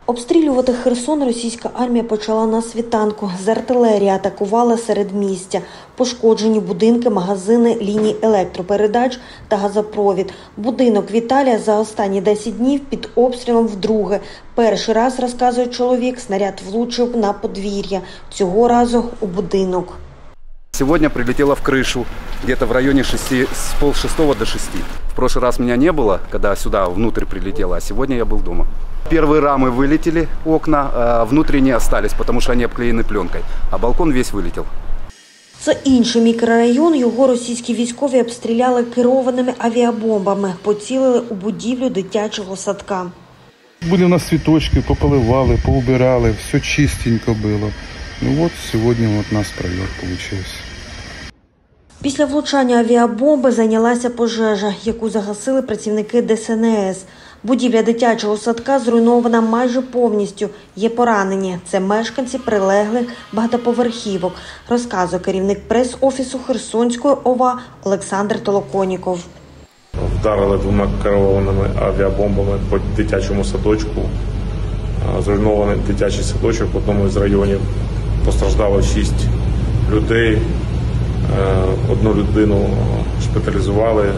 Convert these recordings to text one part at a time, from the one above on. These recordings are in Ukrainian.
Обстрілювати Херсон російська армія почала на світанку. З артилерії атакувала середмістя. Пошкоджені будинки, магазини, лінії електропередач та газопровід. Будинок Віталія за останні 10 днів під обстрілом вдруге. Перший раз, розказує чоловік, снаряд влучив на подвір'я. Цього разу у будинок. Сегодня прилетело в крышу, где-то в районе с 5:30 до 6. В прошлый раз меня не было, когда сюда внутрь прилетело, а сегодня я был дома. Первые рамы вылетели, окна, а внутренние остались, потому что они обклеены пленкой, а балкон весь вылетел. Це інший мікрорайон. Його російські військові обстріляли керованими авіабомбами. Поцілили у будівлю дитячого садка. Були у нас цвіточки, пополивали, поубирали, все чистенько було. Ну от сьогодні у нас прильот вийшов. Після влучання авіабомби зайнялася пожежа, яку загасили працівники ДСНС. Будівля дитячого садка зруйнована майже повністю. Є поранені. Це мешканці прилеглих багатоповерхівок, розказує керівник прес-офісу Херсонської ОВА Олександр Толоконіков. Вдарили 2 керованими авіабомбами по дитячому садочку. Зруйнований дитячий садочок в одному із районів. Постраждало 6 людей. 1 людину шпиталізували,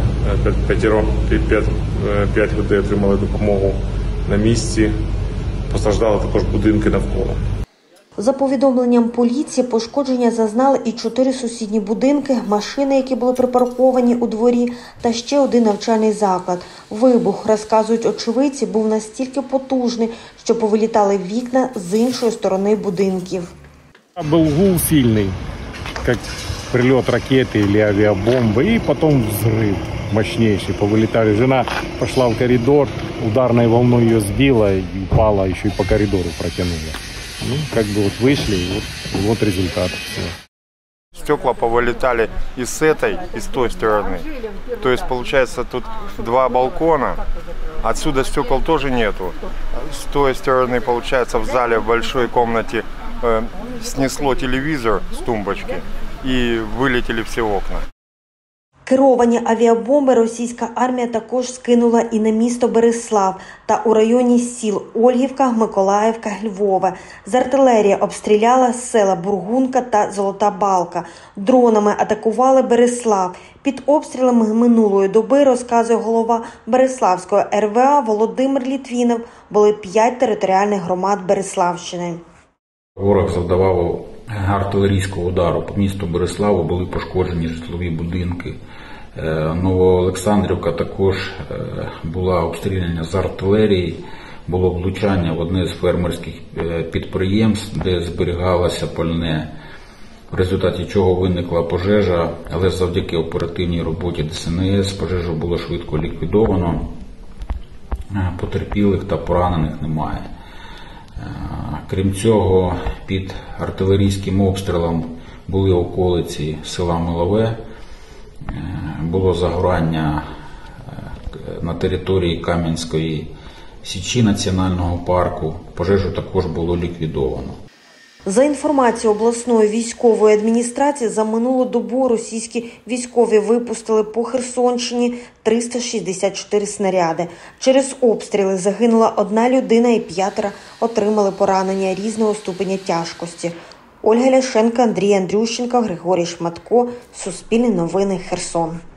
5 людей отримали допомогу на місці. Постраждали також будинки навколо. За повідомленням поліції, пошкодження зазнали і 4 сусідні будинки, машини, які були припарковані у дворі, та ще 1 навчальний заклад. Вибух, розказують очевидці, був настільки потужний, що повилітали вікна з іншої сторони будинків. Був гул сильний, як прильот ракети або авіабомби, і потім взрыв мощнейший. Повилітали. Жена пішла в коридор, ударной волной ее сбила и упала, еще и по коридору протянула. Ну, как бы вот вышли, и вот результат. Стекла повылетали и с этой, и с той стороны. То есть, получается, тут 2 балкона. Отсюда стекол тоже нету. С той стороны, получается, в зале, в большой комнате снесло телевизор с тумбочки и вылетели все окна. Керовані авіабомби російська армія також скинула і на місто Берислав та у районі сіл Ольгівка, Миколаївка, Львове. З артилерії обстріляла села Бургунка та Золота Балка. Дронами атакували Берислав. Під обстрілами минулої доби, розказує голова Бериславської РВА Володимир Літвінов, були 5 територіальних громад Бериславщини. Ворог завдавав артилерійського удару по місту Бериславу, були пошкоджені житлові будинки. Новоолександрівка також була обстріляна з артилерії, було влучання в одне з фермерських підприємств, де зберігалося пальне, в результаті чого виникла пожежа, але завдяки оперативній роботі ДСНС пожежу було швидко ліквідовано, потерпілих та поранених немає. Крім цього, під артилерійським обстрілом були околиці села Милове, було загорання на території Кам'янської Січі національного парку, пожежу також було ліквідовано. За інформацією обласної військової адміністрації, за минулу добу російські військові випустили по Херсонщині 364 снаряди. Через обстріли загинула 1 людина і 5 отримали поранення різного ступеня тяжкості. Ольга Ляшенко, Андрій Андрющенко, Григорій Шматко. Суспільне новини, Херсон.